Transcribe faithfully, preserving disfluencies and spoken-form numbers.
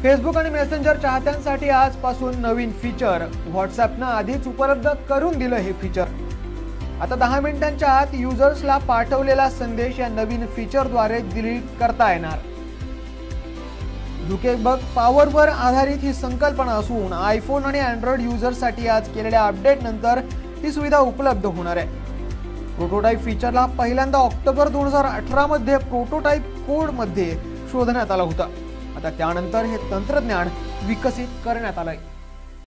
Facebook आणि messenger चाहत्यांसाठी आजपासून नवीन फीचर व्हॉट्सॲपनं आधीच उपलब्ध करून दिलं हे फीचर। आता दहा मिनिटांच्या आत युजर्सला पाठवलेला संदेश या नवीन फीचरद्वारे डिलीट करता येणार। झुकेबर्ग पॉवरवर आधारित ही संकल्पना असून आयफोन आणि अँड्रॉइड युजर्ससाठी आज केलेल्या अपडेट नंतर ही सुविधा उपलब्ध होणार आहे। प्रोटोटाइप फीचरला पहिल्यांदा ऑक्टोबर दोन हजार अठरा मध्ये प्रोटोटाइप कोड मध्ये शोधण्यात आला होता। आता त्यानंतर हे तंत्रज्ञान विकसित करण्यात आलंय।